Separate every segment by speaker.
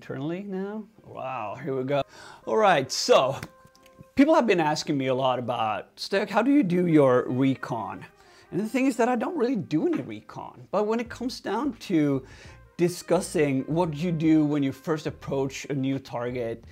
Speaker 1: internally now. Wow, here we go. All right, so people have been asking me a lot about, STÖK, how do you do your recon? And the thing is that I don't really do any recon. But when it comes down to discussing what you do when you first approach a new target,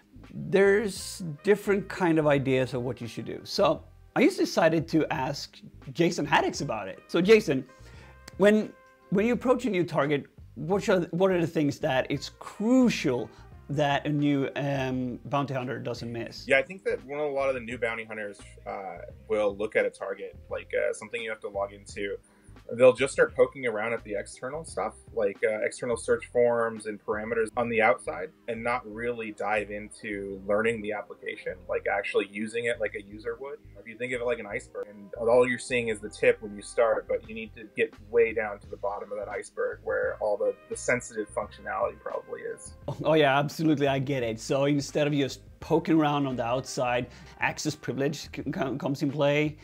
Speaker 1: there's different kind of ideas of what you should do. So I just decided to ask JASON HADDIX about it. So Jason, when you approach a new target, what are the things that it's crucial that a new bounty hunter doesn't miss?
Speaker 2: Yeah, I think that a lot of the new bounty hunters will look at a target like something you have to log into. They'll just start poking around at the external stuff, like external search forms and parameters on the outside, and not really dive into learning the application, like actually using it like a user would. If you think of it like an iceberg, and all you're seeing is the tip when you start, but you need to get way down to the bottom of that iceberg where all the sensitive functionality probably is.
Speaker 1: Oh yeah, absolutely, I get it. So instead of just poking around on the outside, access privilege comes in play.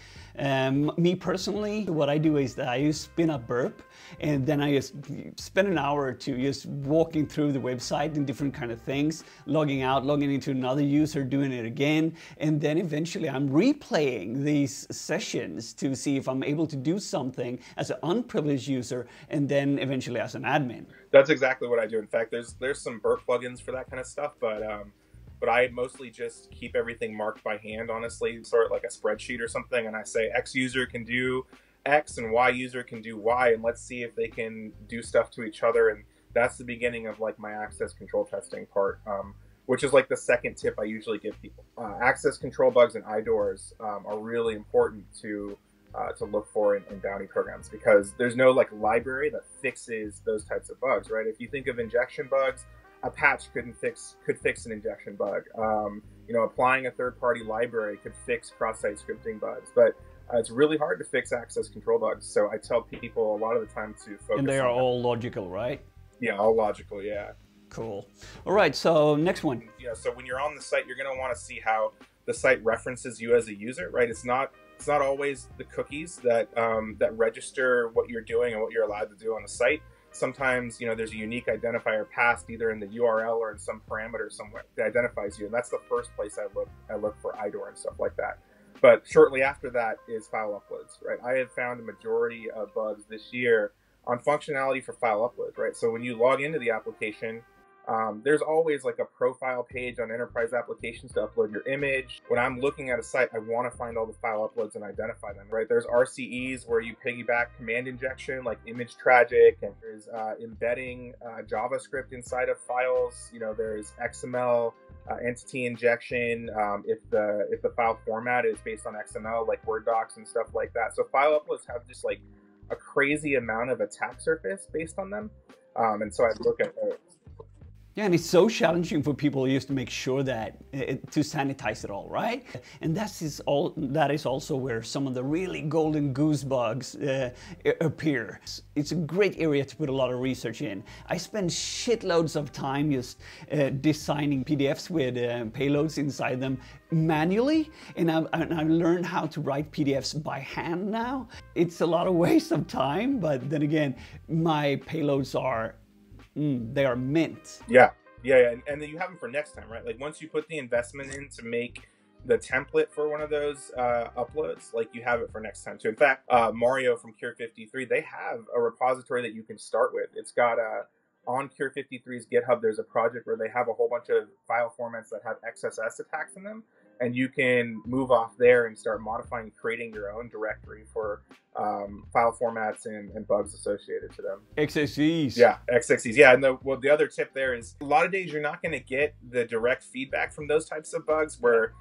Speaker 1: Me personally, what I do is that I just spin up burp, and then I just spend an hour or two just walking through the website and different kind of things, logging out, logging into another user, doing it again, and then eventually I'm replaying these sessions to see if I'm able to do something as an unprivileged user, and then eventually as an admin.
Speaker 2: That's exactly what I do. In fact, there's some burp plugins for that kind of stuff, but I mostly just keep everything marked by hand, honestly, sort of like a spreadsheet or something. And I say X user can do X and Y user can do Y, and let's see if they can do stuff to each other. And that's the beginning of like my access control testing part, which is like the second tip I usually give people. Access control bugs and IDORS are really important to look for in bounty programs, because there's no like library that fixes those types of bugs, right? If you think of injection bugs, a patch could fix an injection bug. You know, applying a third-party library could fix cross-site scripting bugs, but it's really hard to fix access control bugs. So I tell people a lot of the time to focus.
Speaker 1: And they
Speaker 2: on
Speaker 1: are
Speaker 2: that.
Speaker 1: All logical, right?
Speaker 2: Yeah, all logical. Yeah.
Speaker 1: Cool. All right. So next one.
Speaker 2: Yeah. So when you're on the site, you're going to want to see how the site references you as a user, right? It's not always the cookies that that register what you're doing and what you're allowed to do on the site. Sometimes, you know, there's a unique identifier passed either in the URL or in some parameter somewhere that identifies you, and that's the first place I look for IDOR and stuff like that. But shortly after that is file uploads, right? I have found a majority of bugs this year on functionality for file uploads, right? So when you log into the application, there's always like a profile page on enterprise applications to upload your image. When I'm looking at a site, I want to find all the file uploads and identify them, right? There's RCEs where you piggyback command injection, like image tragic, and there's embedding JavaScript inside of files. You know, there's XML entity injection if the file format is based on XML, like Word docs and stuff like that. So file uploads have just like a crazy amount of attack surface based on them, and so I look at those.
Speaker 1: Yeah, and it's so challenging for people just to make sure that to sanitize it all, right? And that is also where some of the really golden goose bugs appear. It's a great area to put a lot of research in. I spend shitloads of time just designing PDFs with payloads inside them manually, and I've learned how to write PDFs by hand now. It's a lot of waste of time, but then again, my payloads are they are mint.
Speaker 2: Yeah, and then you have them for next time, right? Like once you put the investment in to make the template for one of those uploads, like you have it for next time too. In fact, Mario from Cure53, they have a repository that you can start with. It's got on Cure53's GitHub, there's a project where they have a whole bunch of file formats that have XSS attacks in them. And you can move off there and start modifying, creating your own directory for file formats and bugs associated to them.
Speaker 1: XXEs.
Speaker 2: Yeah, XXEs. Yeah, and the other tip there is a lot of days you're not going to get the direct feedback from those types of bugs where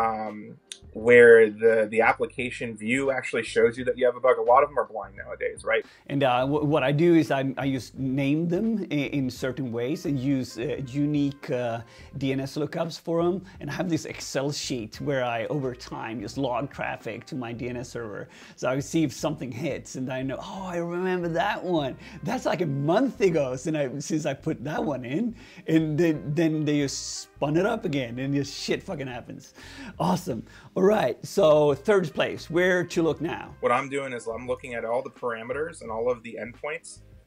Speaker 2: the application view actually shows you that you have a bug. A lot of them are blind nowadays, right?
Speaker 1: And what I do is I just name them in certain ways and use unique DNS lookups for them, and I have this Excel sheet where I over time just log traffic to my DNS server. So I see if something hits, and I know, oh, I remember that one. That's like a month ago since I put that one in, and then they just spun it up again, and just shit fucking happens. Awesome. All right, so third place, where to look now?
Speaker 2: What I'm doing is I'm looking at all the parameters and all of the endpoints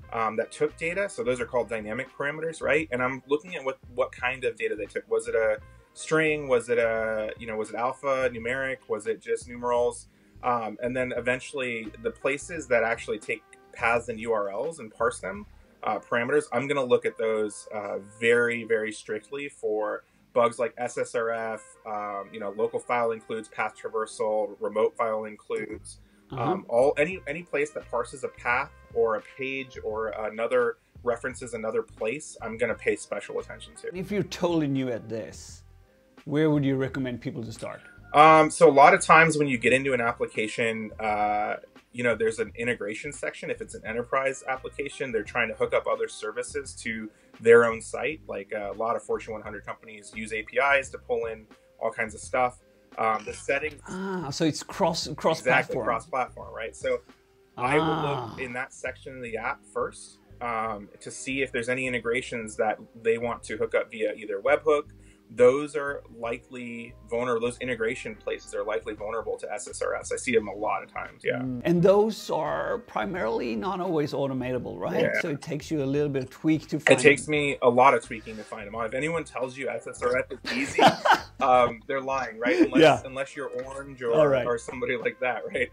Speaker 2: that took data. So those are called dynamic parameters, right? And I'm looking at what kind of data they took. Was it a string? Was it was it alpha, numeric? Was it just numerals? And then eventually the places that actually take paths and URLs and parse them, parameters, I'm going to look at those very, very strictly for bugs like SSRF, local file includes, path traversal, remote file includes, any place that parses a path or a page or another references another place, I'm going to pay special attention to.
Speaker 1: If you're totally new at this, where would you recommend people to start?
Speaker 2: So a lot of times when you get into an application, there's an integration section. If it's an enterprise application, they're trying to hook up other services to their own site. Like a lot of Fortune 100 companies use APIs to pull in all kinds of stuff. The settings.
Speaker 1: So it's cross-platform.
Speaker 2: Exactly, cross-platform, right? So I will look in that section of the app first to see if there's any integrations that they want to hook up via either webhook. Those are likely vulnerable. Those integration places are likely vulnerable to SSRFs. I see them a lot of times, yeah.
Speaker 1: And those are primarily not always automatable, right?
Speaker 2: Yeah.
Speaker 1: So it takes you a little bit of tweak to find
Speaker 2: It takes me a lot of tweaking to find them. If anyone tells you SSRF is easy, they're lying, right? Unless you're Orange or somebody like that, right?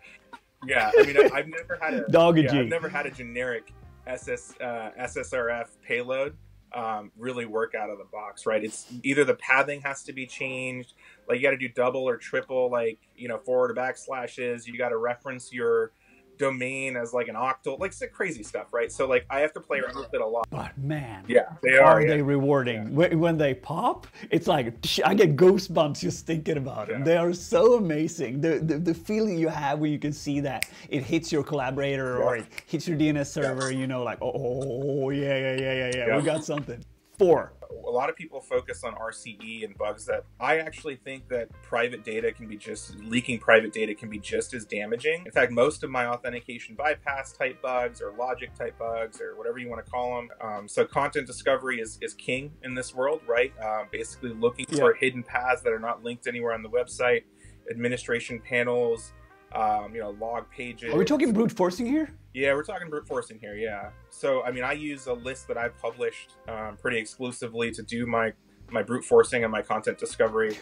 Speaker 2: I mean, I've never had I've never had a generic SSRF payload really work out of the box, right? It's either the pathing has to be changed, like you got to do double or triple, like, forward or backslashes. You got to reference your domain as like an octal, like some crazy stuff, right? So like I have to play around with it a lot.
Speaker 1: But man,
Speaker 2: they
Speaker 1: are they rewarding. When they pop, it's like I get goosebumps just thinking about them. They are so amazing. The feeling you have when you can see that it hits your collaborator or it hits your DNS server, like, oh yeah, we got something. 4.
Speaker 2: A lot of people focus on RCE and bugs that I actually think that leaking private data can be just as damaging. In fact, most of my authentication bypass type bugs or logic type bugs or whatever you want to call them. So content discovery is king in this world, right? Basically looking for hidden paths that are not linked anywhere on the website, administration panels, log pages.
Speaker 1: Are we talking brute forcing here?
Speaker 2: Yeah, we're talking brute forcing here, yeah. So, I mean, I use a list that I've published pretty exclusively to do my brute forcing and my content discovery.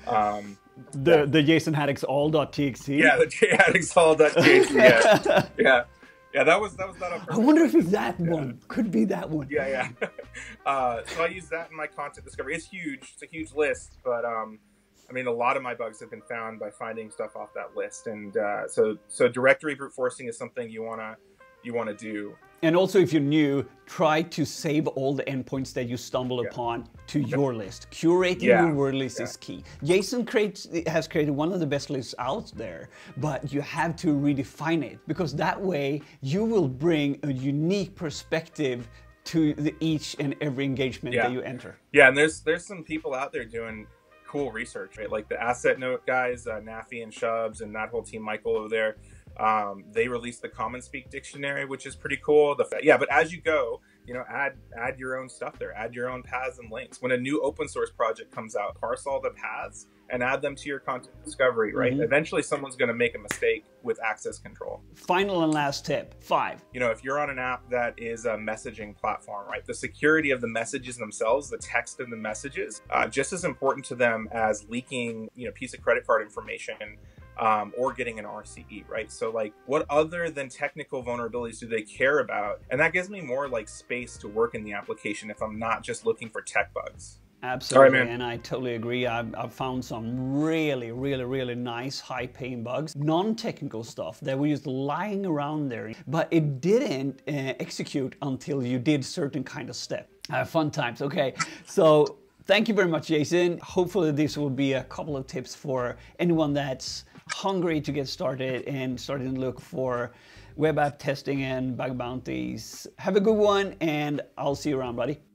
Speaker 1: The JASON HADDIX all.txt?
Speaker 2: Yeah, the JASON all.txt, yeah. Yeah, that was not on purpose.
Speaker 1: I wonder if it's that one. Could be that one.
Speaker 2: Yeah. So I use that in my content discovery. It's huge. It's a huge list, but I mean, a lot of my bugs have been found by finding stuff off that list, and so directory brute forcing is something you wanna do.
Speaker 1: And also, if you're new, try to save all the endpoints that you stumble upon to your list. Curating your word list is key. JASON has created one of the best lists out there, but you have to redefine it, because that way you will bring a unique perspective to each and every engagement that you enter.
Speaker 2: Yeah, and there's some people out there doing cool research, right? Like the Asset Note guys, Nafi and Shubs and that whole team, Michael over there. They released the Common Speak dictionary, which is pretty cool. But as you go, add your own stuff there, add your own paths and links. When a new open source project comes out, parse all the paths and add them to your content discovery, right? Eventually someone's going to make a mistake with access control.
Speaker 1: Final and last tip, 5.
Speaker 2: If you're on an app that is a messaging platform, right? The security of the messages themselves, the text of the messages, just as important to them as leaking, piece of credit card information, or getting an RCE, right? So like, what other than technical vulnerabilities do they care about? And that gives me more like space to work in the application if I'm not just looking for tech bugs.
Speaker 1: Absolutely, and I totally agree. I've found some really, really, really nice, high-paying bugs, non-technical stuff that were just lying around there, but it didn't execute until you did certain kind of step. Fun times. Okay, so thank you very much, Jason. Hopefully this will be a couple of tips for anyone that's hungry to get started and starting to look for web app testing and bug bounties. Have a good one, and I'll see you around, buddy.